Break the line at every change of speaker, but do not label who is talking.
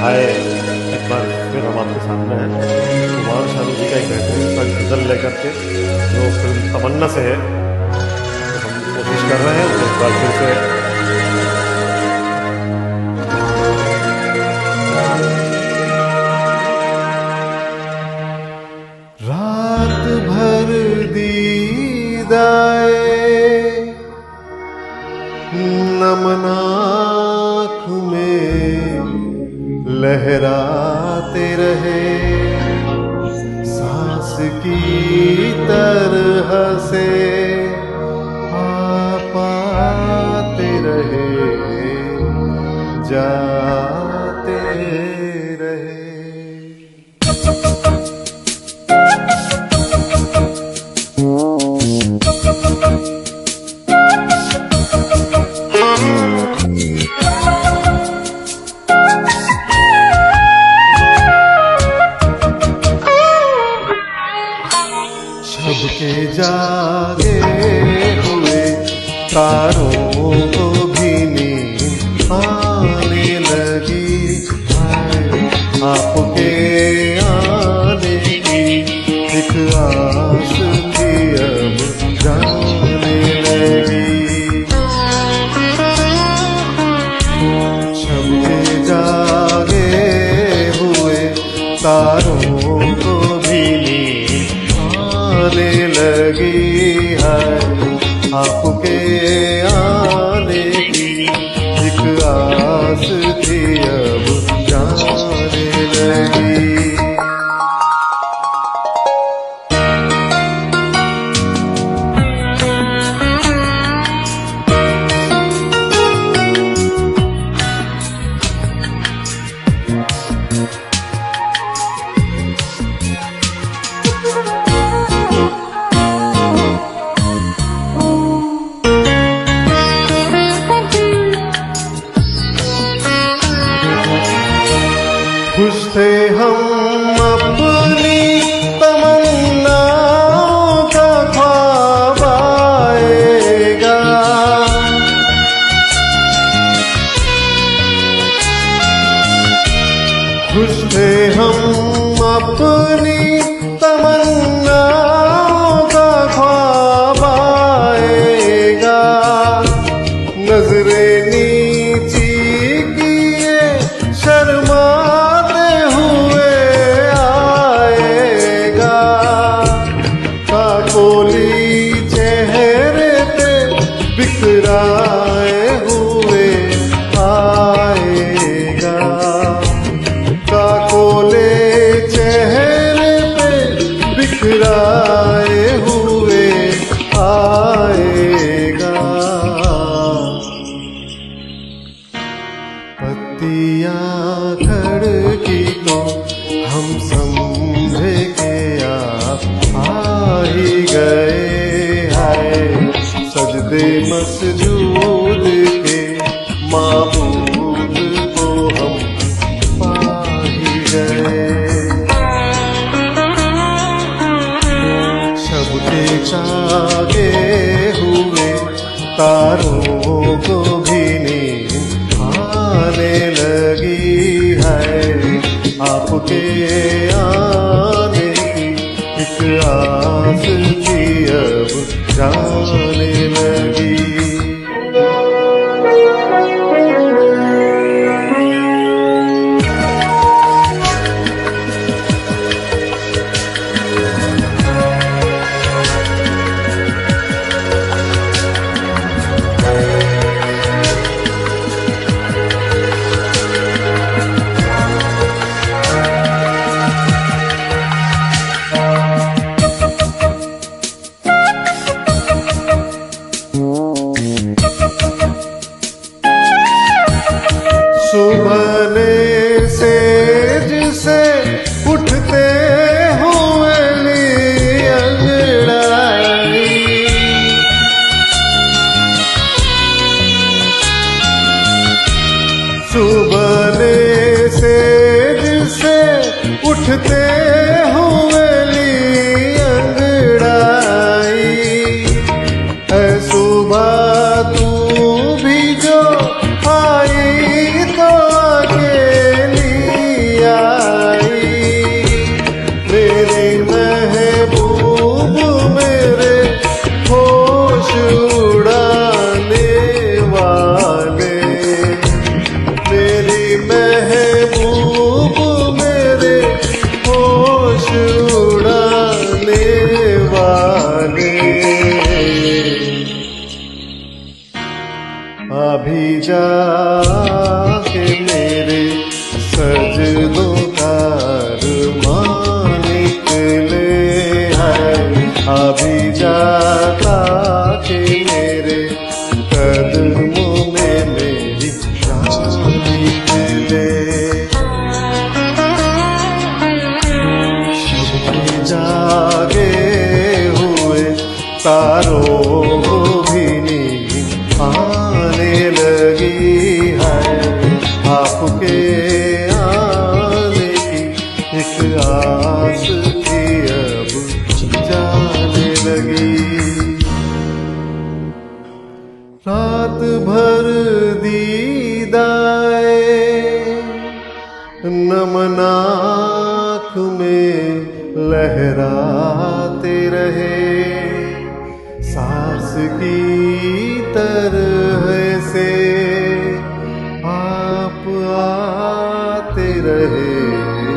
हाय, एक बार फिर हम आपके सामने हैं कुमार शानू जी का एक बेहतरीन सा गज़ल लेकर के, जो फिल्म तमन्ना से है। तो हम कोशिश कर रहे हैं उसे एक बार फिर से।
रात भर दीदाए नमन आँख में लहराते रहे, सांस की तरह से आप आते रहे, जाते रहे। सबके जागे हुए तारों को भी नींद आने लगी, आपके आने की एक आस थी अब जाने लगी। सबके जागे हुए तारों को भी आने लगी है, आपके आने की एक आस थी अब जाने लगी। खुश थे हम अपनी तमन्नाओं का ख्वाब आएगा, खुश थे हम अपनी तमन्नाओं का ख्वाब आएगा। नजरे नीची किए शर्माते हुए आएगा, काकोली चेहरे पे बिखराए हुए आएगा, काकोले चेहरे पे बिखराए हुए आएगा। पत्तियाँ खड़की तो हम समझे के आ ही गए हैं, सजदे मसजूद के माबूद को हम पा ही गए। सबके जागे हुए तारों को भी नींद आने लगी है, आपके आने की एक आस थी अब जाने लगी। सुबह से जिसे उठते हुए ली अंगड़ाई, सुबह से जिसे उठते हुए ली अंगड़ाई, है सुबह तू भी जो आई तो अकेली के मेरे सजदों का अरमान निकले हैं। अभी जाता के मेरे कदमों में मेरी जान निकले। जागे हुए तारों को भी नींद आने लगी है। आपके आने की एक आस थी अब जाने लगी। रात भर दीदाए नम आँख में लहराते रहे। सांस की तरह से आप आते रहे।